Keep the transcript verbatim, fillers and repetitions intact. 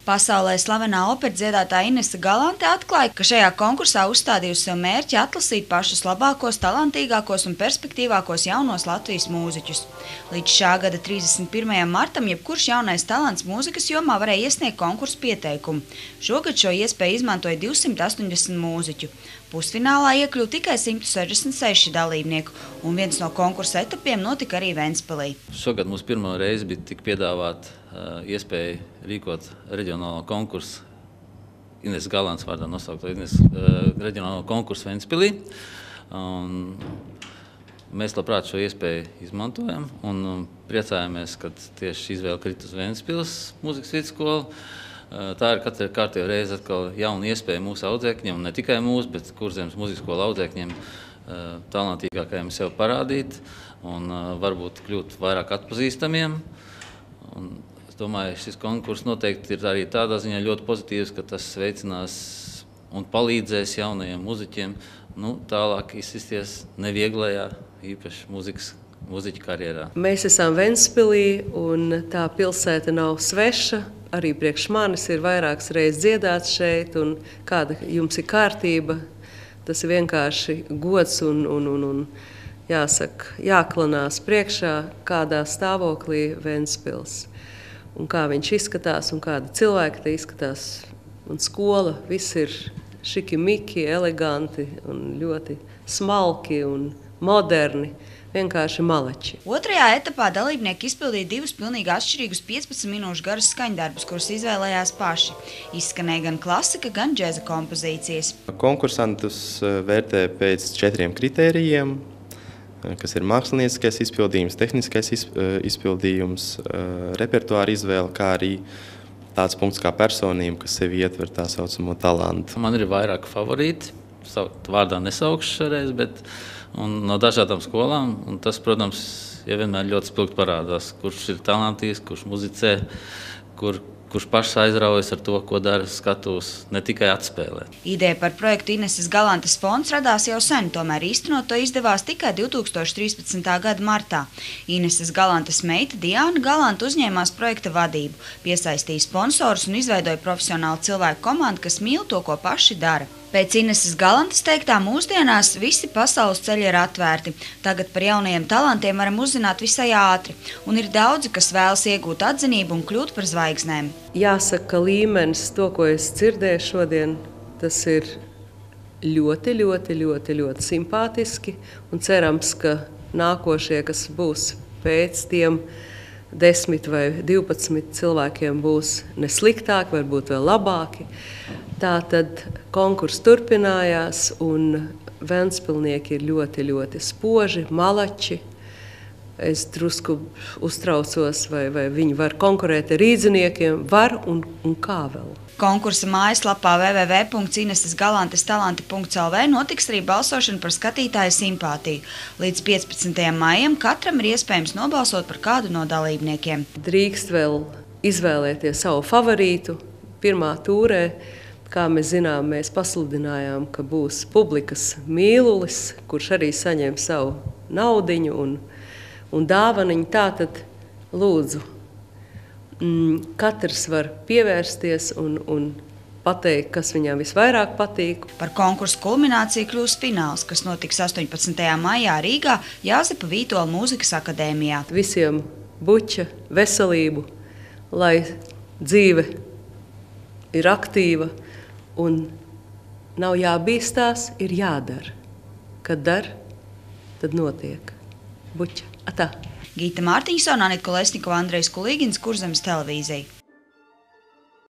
Pasaulē slavenā operas dziedātāja Inese Galante atklāja, ka šajā konkursā uzstādījusi sev mērķi atlasīt pašus labākos, talantīgākos un perspektīvākos jaunos Latvijas mūziķus. Līdz šā gada trīsdesmit pirmajam martam jebkurš jaunais talants mūzikas jomā varēja iesniegt konkursu pieteikumu. Šogad šo iespēju izmantoja divsimt astoņdesmit mūziķu. Pusfinālā iekļuva tikai simt sešdesmit seši dalībnieku, un viens no konkursa etapiem notika arī Ventspilī. Šogad mums pirmo reizi bija tik piedāvāt uh, iespēju rīkot reģionālo konkursu, Ineses Galantes vārdā nosaukto Ineses uh, reģionālo konkursu Ventspilī. Un mēs labprāt šo iespēju izmantojam un um, priecājamies, ka tieši izvēle krita uz Ventspils mūzikas vidusskolu. Tā ir katra kārtējo reizi atkal jauna iespēja mūsu audzēkņiem, un ne tikai mūsu, bet Kurzemes mūzikas skola audzēkņiem talantīgākajiem sev parādīt un varbūt kļūt vairāk atpazīstamiem. Un es domāju, šis konkurss noteikti ir arī tādā ziņā ļoti pozitīvs, ka tas veicinās un palīdzēs jaunajiem mūziķiem nu, tālāk izsisties nevieglajā, īpaši mūzikas mūziķa karjerā. Mēs esam Ventspilī, un tā pilsēta nav sveša. Arī priekš manis ir vairākas reizes dziedāts šeit, un kāda jums ir kārtība, tas ir vienkārši gods un, un, un, un jāsaka, jāklanās priekšā, kādā stāvoklī Ventspils. Un kā viņš izskatās, un kāda cilvēka te izskatās. Un skola, viss ir šiki miki, eleganti un ļoti smalki un moderni. Vienkārši malači. Otrajā etapā dalībnieki izpildīja divus pilnīgi atšķirīgus piecpadsmit minūšu garus skaņdarbus, kurus izvēlējās paši. Izskanēja gan klasika, gan džeza kompozīcijas. Konkursantus vērtē pēc četriem kritērijiem, kas ir mākslinieckais izpildījums, tehniskais izpildījums, repertuāra izvēle, kā arī tāds punkts kā personība, kas sevi ietver tā saucamo talantu. Man ir vairāk favorīti, vārdā nesaukšu šoreiz, bet un no dažādām skolām, un tas, protams, ja vienmēr ļoti spilgti parādās, kurš ir talantīgs, kurš muzicē, kur, kurš pašs aizraujas ar to, ko dara skatuves, ne tikai atspēlē. Ideja par projektu Ineses Galantes fonds radās jau sen, tomēr īstenot to izdevās tikai divtūkstoš trīspadsmitā gada martā. Ineses Galantes meita Diāna Galante uzņēmās projekta vadību, piesaistīja sponsorus un izveidoja profesionālu cilvēku komandu, kas mīl to, ko paši dara. Pēc Ineses Galantes teiktā, mūsdienās visi pasaules ceļi ir atvērti. Tagad par jaunajiem talantiem varam uzzināt visai ātri, un ir daudzi, kas vēlas iegūt atzinību un kļūt par zvaigznēm. Jāsaka, ka līmenis, to, ko es dzirdēju šodien, tas ir ļoti, ļoti, ļoti, ļoti simpātiski, un cerams, ka nākošie, kas būs pēc tiem desmit vai divpadsmit cilvēkiem, būs ne sliktāki, varbūt vēl labāki. Tātad konkurss turpinājās, un ventspilnieki ir ļoti, ļoti spoži, malači. Es drusku uztraucos, vai, vai viņi var konkurēt ar rīdziniekiem, var un, un kā vēl. Konkursa mājaslapā w w w punkts ineses galantes talanti punkts l v notiks arī balsošana par skatītāju simpātiju. Līdz piecpadsmitajam maijam katram ir iespējams nobalsot par kādu no dalībniekiem. Drīkst vēl izvēlēties savu favorītu pirmā tūrē. Kā mēs zinām, mēs pasludinājām, ka būs publikas mīlulis, kurš arī saņem savu naudiņu un, un dāvaniņu. Tātad, lūdzu, mm, katrs var pievērsties un, un pateikt, kas viņam visvairāk patīk. Par konkursu kulmināciju kļūs fināls, kas notiks astoņpadsmitajā maijā Rīgā Jāzepa Vītola mūzikas akadēmijā. Visiem buča, veselību, lai dzīve ir aktīva. Un nav jābīstās, ir jādara. Kad dar, tad notiek. Buča. Atā. Gīta Mārtiņsona, Anita Kolesnikova, Andrejs Kulīgins, Kurzemes televīzija.